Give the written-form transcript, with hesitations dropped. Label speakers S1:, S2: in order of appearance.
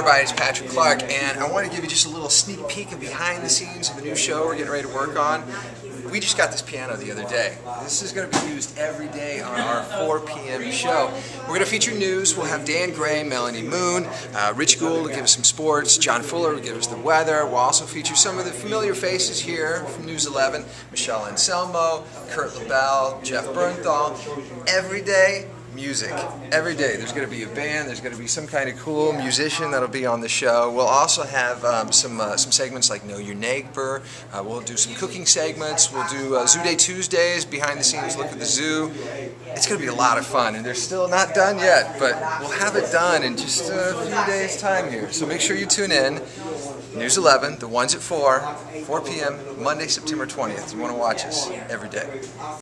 S1: everybody, it's Patrick Clark, and I want to give you just a little sneak peek of behind the scenes of a new show we're getting ready to work on. We just got this piano the other day. This is going to be used every day on our 4 p.m. show. We're going to feature news. We'll have Dan Gray, Melanie Moon, Rich Gould will give us some sports, John Fuller will give us the weather. We'll also feature some of the familiar faces here from News 11, Michelle Anselmo, Kurt LaBelle, Jeff Bernthal. Every day, music. Every day there's going to be a band, there's going to be some kind of cool musician that'll be on the show. We'll also have some segments like Know Your Neighbor. We'll do some cooking segments. We'll do Zoo Day Tuesdays, behind the scenes look at the zoo. It's going to be a lot of fun, and they're still not done yet, but we'll have it done in just a few days' time here. So make sure you tune in. News 11, the ones at 4 p.m., Monday, September 20th. You want to watch us every day.